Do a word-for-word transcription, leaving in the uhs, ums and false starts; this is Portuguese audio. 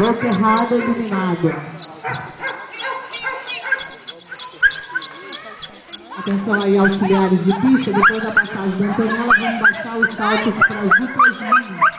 Boca errada, eliminado. Atenção aí, auxiliares de pista, depois da passagem da Antonella, vamos baixar os saltos para as duplas linhas.